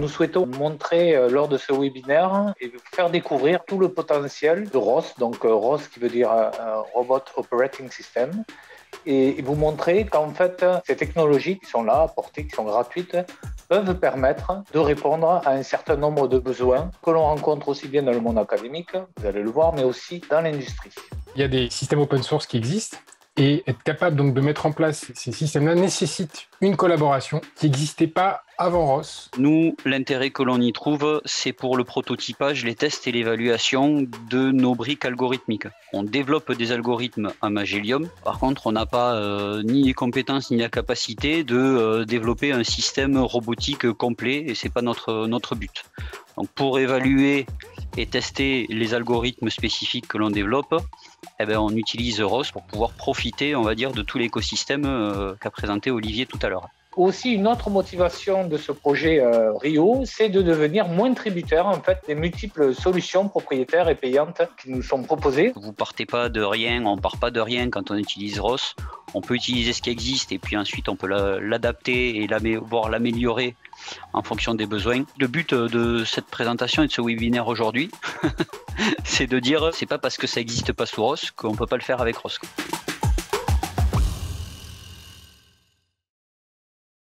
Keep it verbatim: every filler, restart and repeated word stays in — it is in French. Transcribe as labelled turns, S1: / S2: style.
S1: nous souhaitons montrer euh, lors de ce webinaire et vous faire découvrir tout le potentiel de R O S, donc euh, R O S qui veut dire euh, Robot Operating System, et vous montrer qu'en fait, ces technologies qui sont là, apportées, qui sont gratuites, peuvent permettre de répondre à un certain nombre de besoins que l'on rencontre aussi bien dans le monde académique, vous allez le voir, mais aussi dans l'industrie.
S2: Il y a des systèmes open source qui existent et être capable donc de mettre en place ces systèmes-là nécessite une collaboration qui n'existait pas avant R O S.
S3: Nous, l'intérêt que l'on y trouve, c'est pour le prototypage, les tests et l'évaluation de nos briques algorithmiques. On développe des algorithmes à Magellium. Par contre, on n'a pas euh, ni les compétences ni la capacité de euh, développer un système robotique complet et c'est pas notre, notre but. Donc, pour évaluer et tester les algorithmes spécifiques que l'on développe, eh bien, on utilise R O S pour pouvoir profiter, on va dire, de tout l'écosystème euh, qu'a présenté Olivier tout à l'heure.
S1: Aussi, une autre motivation de ce projet euh, Rio, c'est de devenir moins tributaire en fait, des multiples solutions propriétaires et payantes qui nous sont proposées.
S3: Vous partez pas de rien, on part pas de rien quand on utilise R O S. On peut utiliser ce qui existe et puis ensuite on peut l'adapter et voire l'améliorer en fonction des besoins. Le but de cette présentation et de ce webinaire aujourd'hui, c'est de dire c'est pas parce que ça n'existe pas sous R O S qu'on peut pas le faire avec R O S.